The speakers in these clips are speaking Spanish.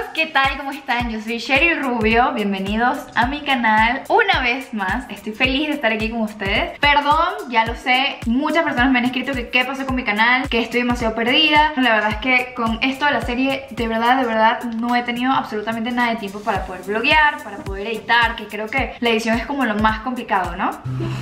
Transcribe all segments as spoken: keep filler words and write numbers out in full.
¿qué tal? ¿Cómo están? Yo soy Sheryl Rubio, bienvenidos a mi canal una vez más. Estoy feliz de estar aquí con ustedes. Perdón, ya lo sé, muchas personas me han escrito que qué pasó con mi canal, que estoy demasiado perdida. La verdad es que con esto de la serie, de verdad, de verdad, no he tenido absolutamente nada de tiempo para poder vloguear, para poder editar, que creo que la edición es como lo más complicado, ¿no?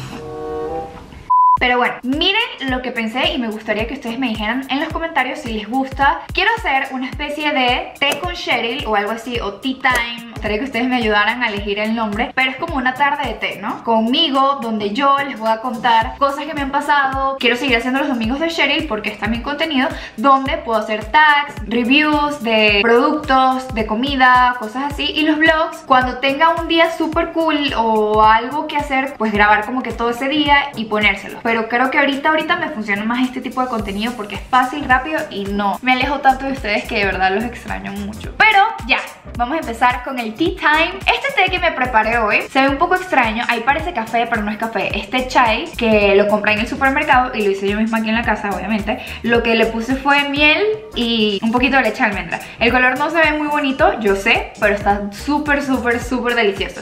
Pero bueno, miren lo que pensé y me gustaría que ustedes me dijeran en los comentarios si les gusta. Quiero hacer una especie de té con Sheryl o algo así, o tea time. Me gustaría que ustedes me ayudaran a elegir el nombre, pero es como una tarde de té, ¿no? Conmigo, donde yo les voy a contar cosas que me han pasado. Quiero seguir haciendo los domingos de Sheryl porque está mi contenido, donde puedo hacer tags, reviews de productos, de comida, cosas así. Y los vlogs, cuando tenga un día súper cool o algo que hacer, pues grabar como que todo ese día y ponérselos. Pero creo que ahorita, ahorita me funciona más este tipo de contenido porque es fácil, rápido y no me alejo tanto de ustedes que de verdad los extraño mucho. Pero ya, vamos a empezar con el tea time. Este té que me preparé hoy se ve un poco extraño. Ahí parece café, pero no es café. Este chai que lo compré en el supermercado y lo hice yo misma aquí en la casa, obviamente. Lo que le puse fue miel y un poquito de leche de almendra. El color no se ve muy bonito, yo sé, pero está súper, súper, súper delicioso.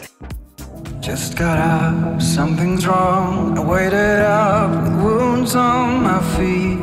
Just got up, something's wrong. I waited up with wounds on my feet.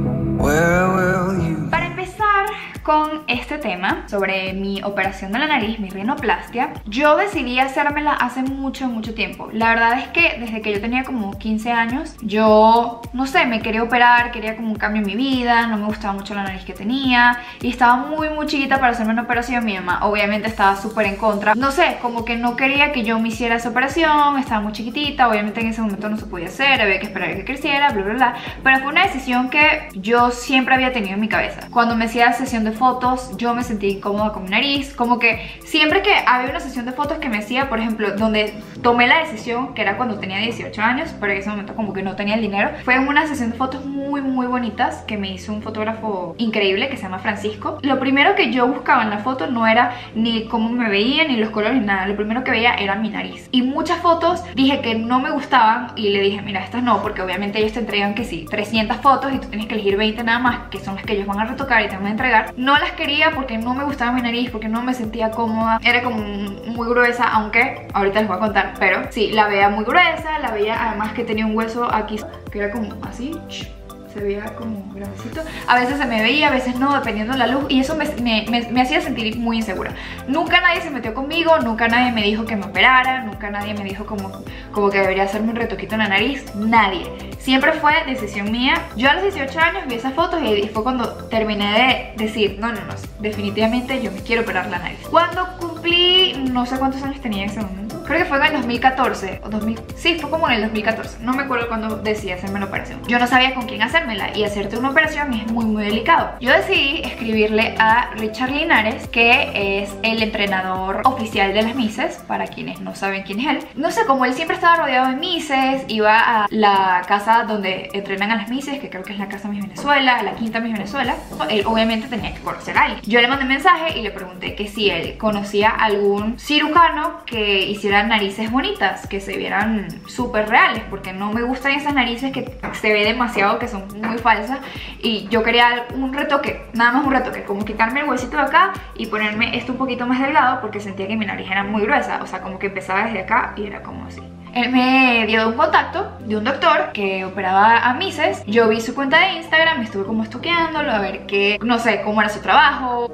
Where will you? Para empezar con este tema sobre mi operación de la nariz, mi rinoplastia, yo decidí hacérmela hace mucho, mucho tiempo. La verdad es que desde que yo tenía como quince años, yo, no sé, me quería operar, quería como un cambio en mi vida, no me gustaba mucho la nariz que tenía y estaba muy, muy chiquita para hacerme una operación. Mi mamá obviamente estaba súper en contra, no sé, como que no quería que yo me hiciera esa operación, estaba muy chiquitita, obviamente en ese momento no se podía hacer, había que esperar a que creciera, bla, bla, bla, pero fue una decisión que yo siempre había tenido en mi cabeza. Cuando me hacía sesión de fotos, yo me sentía incómoda con mi nariz, como que siempre que había una sesión de fotos que me hacía, por ejemplo, donde tomé la decisión, que era cuando tenía dieciocho años, pero en ese momento como que no tenía el dinero, fue en una sesión de fotos muy, muy bonitas que me hizo un fotógrafo increíble que se llama Francisco. Lo primero que yo buscaba en la foto no era ni cómo me veía, ni los colores, ni nada. Lo primero que veía era mi nariz. Y muchas fotos dije que no me gustaban y le dije, mira, estas no, porque obviamente ellos te entregan que sí, trescientas fotos y tú tienes que elegir veinte nada más, que son las que ellos van a retocar y te van a entregar. No las quería porque no me gustaba mi nariz, porque no me sentía cómoda, era como muy gruesa, aunque ahorita les voy a contar, pero sí, la veía muy gruesa, la veía además que tenía un hueso aquí que era como así, se veía como grandecito. A veces se me veía, a veces no, dependiendo de la luz. Y eso me, me, me, me hacía sentir muy insegura. Nunca nadie se metió conmigo, nunca nadie me dijo que me operara, nunca nadie me dijo como, como que debería hacerme un retoquito en la nariz. Nadie. Siempre fue decisión mía. Yo a los dieciocho años vi esas fotos y fue cuando terminé de decir, no, no, no, definitivamente yo me quiero operar la nariz. Cuando cumplí, no sé cuántos años tenía en ese momento, creo que fue en el dos mil catorce o dos mil, sí, fue como en el dos mil catorce. No me acuerdo cuando decidí hacerme la operación. Yo no sabía con quién hacer, y hacerte una operación es muy muy delicado. Yo decidí escribirle a Richard Linares, que es el entrenador oficial de las Misses, para quienes no saben quién es él. No sé, como él siempre estaba rodeado de Misses, iba a la casa donde entrenan a las Misses, que creo que es la casa Miss Venezuela, la quinta Miss Venezuela. Él obviamente tenía que conocer a alguien. Yo le mandé un mensaje y le pregunté que si él conocía algún cirujano que hiciera narices bonitas, que se vieran súper reales, porque no me gustan esas narices que se ve demasiado, que son muy falsa, y yo quería un retoque, nada más un retoque, como quitarme el huesito de acá y ponerme esto un poquito más delgado porque sentía que mi nariz era muy gruesa, o sea, como que empezaba desde acá y era como así. Él me dio un contacto de un doctor que operaba a Misses. Yo vi su cuenta de Instagram, estuve como estoqueándolo a ver qué, no sé, cómo era su trabajo.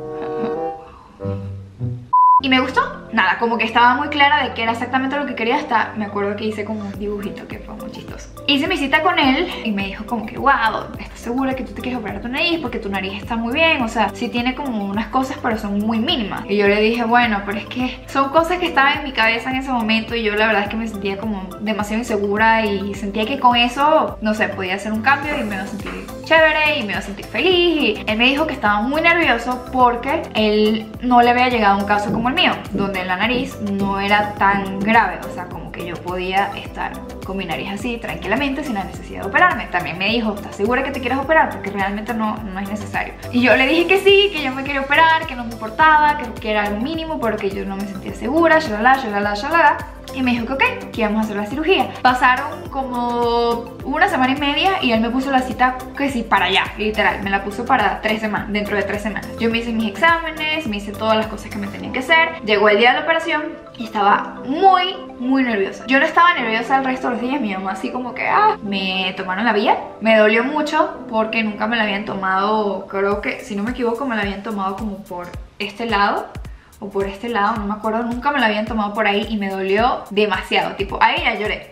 Y me gustó, nada, como que estaba muy clara de que era exactamente lo que quería. Hasta me acuerdo que hice como un dibujito que fue muy chistoso. Hice mi cita con él y me dijo como que, wow, ¿estás segura que tú te quieres operar tu nariz? Porque tu nariz está muy bien, o sea, sí tiene como unas cosas pero son muy mínimas. Y yo le dije, bueno, pero es que son cosas que estaban en mi cabeza en ese momento y yo la verdad es que me sentía como demasiado insegura y sentía que con eso, no sé, podía hacer un cambio y me iba a sentir chévere y me iba a sentir feliz. Y él me dijo que estaba muy nervioso porque él no le había llegado un caso como el mío, donde la nariz no era tan grave, o sea, como que yo podía estar con mi nariz así tranquilamente sin la necesidad de operarme. También me dijo, ¿estás segura que te quieres operar? Porque realmente no, no es necesario. Y yo le dije que sí, que yo me quería operar, que no me importaba, que, que era algo mínimo, pero que yo no me sentía segura, shalala, shalala, shalala. y me dijo que ok, que íbamos a hacer la cirugía. Pasaron como una semana y media y él me puso la cita que sí para allá, literal, me la puso para tres semanas, dentro de tres semanas. Yo me hice mis exámenes, me hice todas las cosas que me tenían que hacer. Llegó el día de la operación y estaba muy, muy nerviosa. Yo no estaba nerviosa el resto de los días, mi mamá así como que, ah, me tomaron la vía. Me dolió mucho porque nunca me la habían tomado, creo que, si no me equivoco, me la habían tomado como por este lado o por este lado, no me acuerdo, nunca me la habían tomado por ahí y me dolió demasiado, tipo, ahí ya lloré,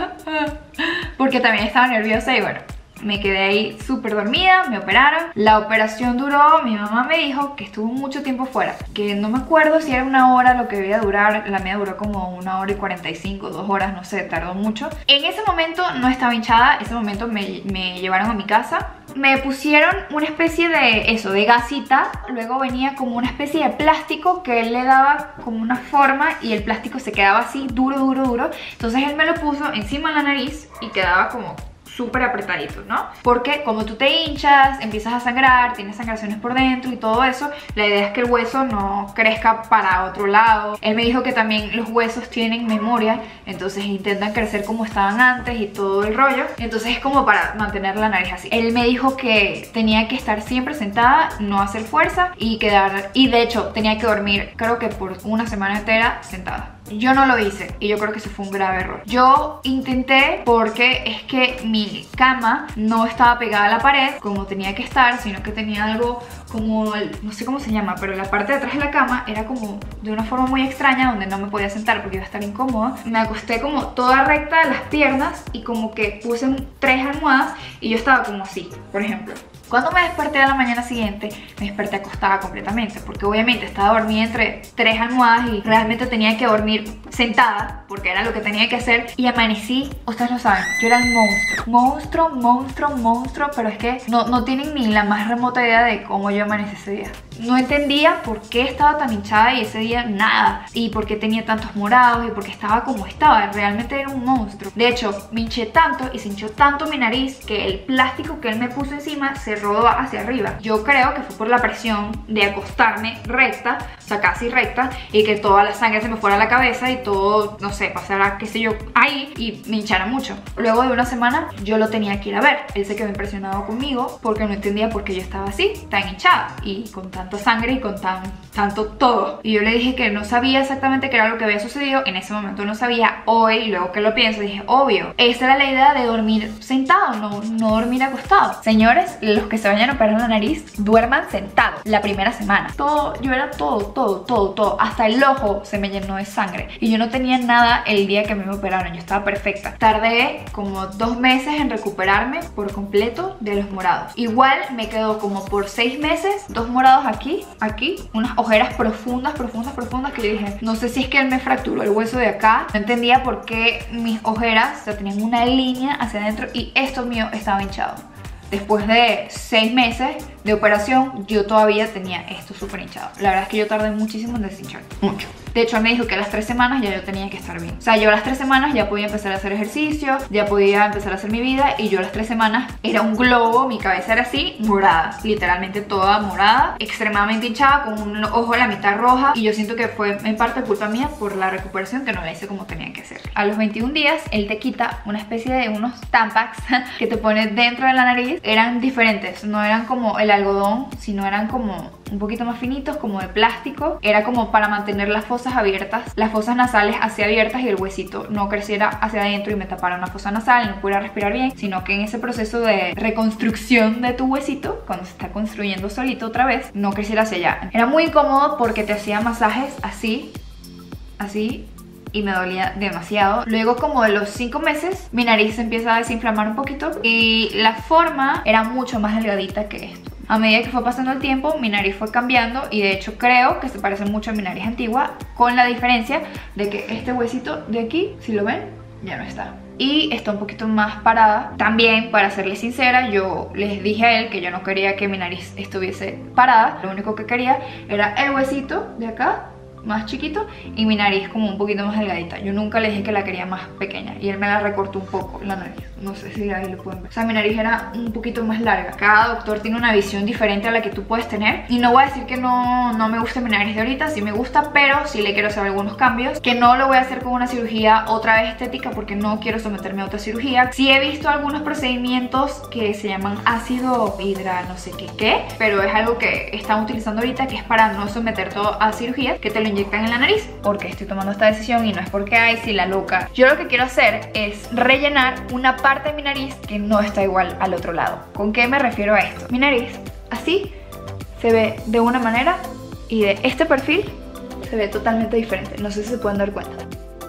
porque también estaba nerviosa y bueno, me quedé ahí súper dormida, me operaron. La operación duró, mi mamá me dijo que estuvo mucho tiempo fuera, que no me acuerdo si era una hora lo que debía durar, la mía duró como una hora y cuarenta y cinco, dos horas, no sé, tardó mucho. En ese momento no estaba hinchada, ese momento me, me llevaron a mi casa. Me pusieron una especie de eso, de gasita. Luego venía como una especie de plástico que él le daba como una forma y el plástico se quedaba así, duro, duro, duro. Entonces él me lo puso encima de la nariz y quedaba como súper apretadito, ¿no? Porque como tú te hinchas, empiezas a sangrar, tienes sangraciones por dentro y todo eso, la idea es que el hueso no crezca para otro lado. Él me dijo que también los huesos tienen memoria, entonces intentan crecer como estaban antes y todo el rollo. Entonces es como para mantener la nariz así. Él me dijo que tenía que estar siempre sentada, no hacer fuerza y quedar... Y de hecho tenía que dormir, creo que por una semana entera sentada. Yo no lo hice y yo creo que eso fue un grave error. Yo intenté porque es que mi cama no estaba pegada a la pared como tenía que estar, sino que tenía algo como, no sé cómo se llama, pero la parte de atrás de la cama era como de una forma muy extraña donde no me podía sentar porque iba a estar incómoda. Me acosté como toda recta de las piernas y como que puse tres almohadas y yo estaba como así, por ejemplo. Cuando me desperté a la mañana siguiente, me desperté acostada completamente, porque obviamente estaba dormida entre tres almohadas y realmente tenía que dormir sentada, porque era lo que tenía que hacer. Y amanecí, ustedes lo saben, yo era el monstruo, monstruo, monstruo, monstruo, pero es que no, no tienen ni la más remota idea de cómo yo amanecí ese día. No entendía por qué estaba tan hinchada y ese día nada, y por qué tenía tantos morados y por qué estaba como estaba. Realmente era un monstruo. De hecho, me hinché tanto y se hinchó tanto mi nariz que el plástico que él me puso encima se rodó hacia arriba. Yo creo que fue por la presión de acostarme recta, o sea, casi recta, y que toda la sangre se me fuera a la cabeza y todo, no sé, pasara, qué sé yo, ahí y me hinchara mucho. Luego de una semana yo lo tenía que ir a ver. Él se quedó impresionado conmigo porque no entendía por qué yo estaba así, tan hinchada y con tanta sangre y con tan, tanto todo. Y yo le dije que no sabía exactamente qué era lo que había sucedido. En ese momento no sabía. Hoy, luego que lo pienso, dije, obvio, esa era la idea de dormir sentado, no, no dormir acostado. Señores, los que se vayan a operar la nariz, duerman sentados la primera semana. Todo, yo era todo, todo, todo, todo. Hasta el ojo se me llenó de sangre. Y yo no tenía nada el día que me operaron. Yo estaba perfecta. Tardé como dos meses en recuperarme por completo de los morados. Igual me quedó como por seis meses, dos morados aquí, aquí, unas ojeras profundas, profundas, profundas que yo dije, no sé si es que él me fracturó el hueso de acá. No entendía por qué mis ojeras, o sea, tenían una línea hacia adentro y esto mío estaba hinchado. Después de seis meses de operación, yo todavía tenía esto súper hinchado. La verdad es que yo tardé muchísimo en deshinchar, mucho. De hecho, él me dijo que a las tres semanas ya yo tenía que estar bien. O sea, yo a las tres semanas ya podía empezar a hacer ejercicio, ya podía empezar a hacer mi vida. Y yo a las tres semanas era un globo, mi cabeza era así, morada. Literalmente toda morada, extremadamente hinchada, con un ojo a la mitad roja. Y yo siento que fue en parte culpa mía por la recuperación, que no la hice como tenía que hacer. A los veintiún días, él te quita una especie de unos Tampax que te pone dentro de la nariz. Eran diferentes, no eran como el algodón, sino eran como un poquito más finitos, como de plástico. Era como para mantener las fosas abiertas, las fosas nasales así abiertas y el huesito no creciera hacia adentro y me tapara una fosa nasal y no pudiera respirar bien, sino que en ese proceso de reconstrucción de tu huesito, cuando se está construyendo solito otra vez, no creciera hacia allá. Era muy incómodo porque te hacía masajes así, así, y me dolía demasiado. Luego, como de los cinco meses, mi nariz se empieza a desinflamar un poquito y la forma era mucho más delgadita que esto. A medida que fue pasando el tiempo, mi nariz fue cambiando y de hecho creo que se parece mucho a mi nariz antigua, con la diferencia de que este huesito de aquí, si lo ven, ya no está. Y está un poquito más parada. También, para serles sincera, yo les dije a él que yo no quería que mi nariz estuviese parada. Lo único que quería era el huesito de acá más chiquito y mi nariz como un poquito más delgadita. Yo nunca le dije que la quería más pequeña y él me la recortó un poco la nariz. No sé si ahí lo pueden ver. O sea, mi nariz era un poquito más larga. Cada doctor tiene una visión diferente a la que tú puedes tener. Y no voy a decir que no, no me gusta mi nariz de ahorita, sí me gusta, pero sí le quiero hacer algunos cambios. Que no lo voy a hacer con una cirugía otra vez estética porque no quiero someterme a otra cirugía. Sí he visto algunos procedimientos que se llaman ácido hidra no sé qué qué, pero es algo que están utilizando ahorita, que es para no someter todo a cirugía, que te lo inyectan en la nariz. Porque estoy tomando esta decisión y no es porque ay, si la loca. Yo lo que quiero hacer es rellenar una parte de mi nariz que no está igual al otro lado. ¿Con qué me refiero a esto? Mi nariz así se ve de una manera y de este perfil se ve totalmente diferente. No sé si se pueden dar cuenta.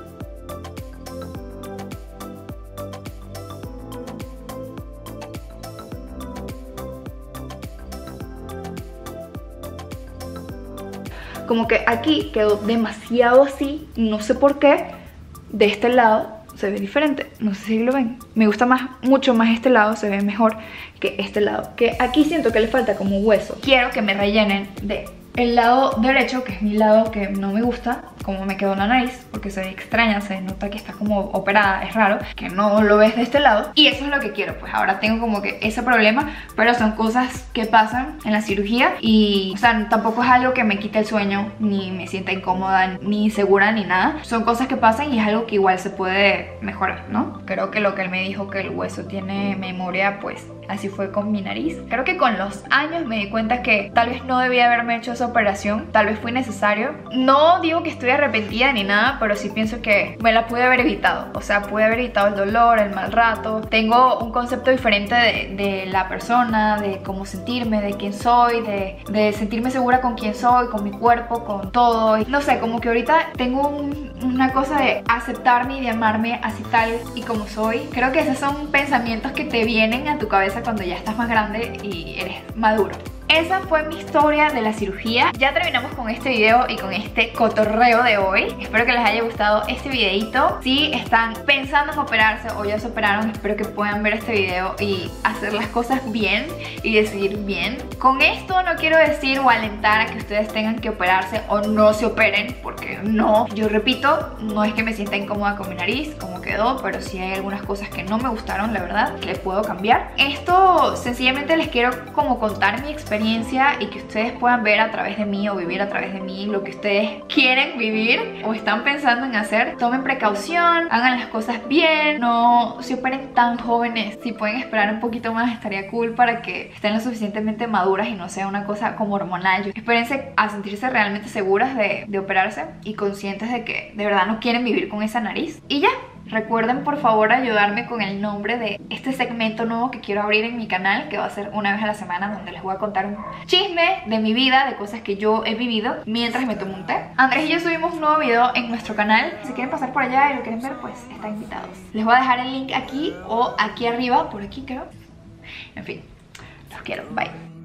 Como que aquí quedó demasiado así, no sé por qué. De este lado se ve diferente, no sé si lo ven. Me gusta más, mucho más este lado, se ve mejor que este lado. Que aquí siento que le falta como hueso. Quiero que me rellenen de el lado derecho, que es mi lado que no me gusta, como me quedó la nariz, porque se ve extraña, se nota que está como operada, es raro, que no lo ves de este lado. Y eso es lo que quiero, pues ahora tengo como que ese problema, pero son cosas que pasan en la cirugía y, o sea, tampoco es algo que me quite el sueño, ni me sienta incómoda, ni insegura, ni nada. Son cosas que pasan y es algo que igual se puede mejorar, ¿no? Creo que lo que él me dijo, que el hueso tiene memoria, pues así fue con mi nariz. Creo que con los años me di cuenta que tal vez no debía haberme hecho esa operación, tal vez fue necesario. No digo que estoy arrepentida ni nada, pero sí pienso que me la pude haber evitado. O sea, pude haber evitado el dolor, el mal rato. Tengo un concepto diferente de, de la persona, de cómo sentirme, de quién soy, de, de sentirme segura con quién soy, con mi cuerpo, con todo. No sé, como que ahorita tengo un, una cosa de aceptarme y de amarme así tal y como soy. Creo que esos son pensamientos que te vienen a tu cabeza cuando ya estás más grande y eres maduro. Esa fue mi historia de la cirugía. Ya terminamos con este video y con este cotorreo de hoy. Espero que les haya gustado este videito. Si están pensando en operarse o ya se operaron, espero que puedan ver este video y hacer las cosas bien y decidir bien. Con esto no quiero decir o alentar a que ustedes tengan que operarse o no se operen, porque no. Yo repito, no es que me sienta incómoda con mi nariz, como quedó, pero sí hay algunas cosas que no me gustaron, la verdad, que les puedo cambiar. Esto sencillamente les quiero como contar mi experiencia y que ustedes puedan ver a través de mí o vivir a través de mí lo que ustedes quieren vivir o están pensando en hacer. Tomen precaución, hagan las cosas bien, no se operen tan jóvenes. Si pueden esperar un poquito más estaría cool para que estén lo suficientemente maduras y no sea una cosa como hormonal. Espérense a sentirse realmente seguras de, de operarse y conscientes de que de verdad no quieren vivir con esa nariz. Y ya. Recuerden por favor ayudarme con el nombre de este segmento nuevo que quiero abrir en mi canal, que va a ser una vez a la semana, donde les voy a contar un chisme de mi vida, de cosas que yo he vivido mientras me tomo un té. Andrés y yo subimos un nuevo video en nuestro canal. Si quieren pasar por allá y lo quieren ver, pues están invitados. Les voy a dejar el link aquí o aquí arriba, por aquí creo. En fin, los quiero, bye.